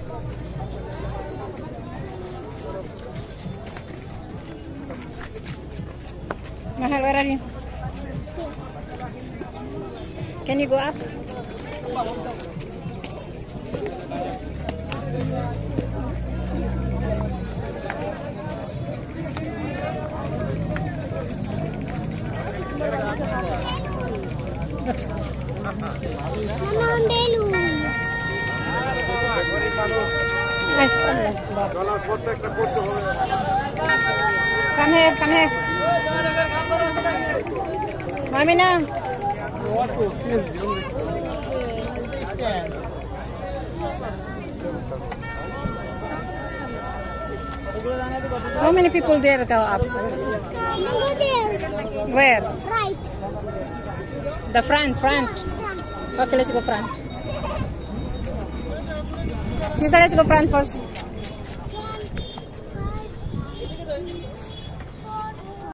Mahal, where are you? Can you go up? Come here, come here. Mami na. How many people there go up? Where? Right. The front. Okay, let's go front. Sister, let's go front first.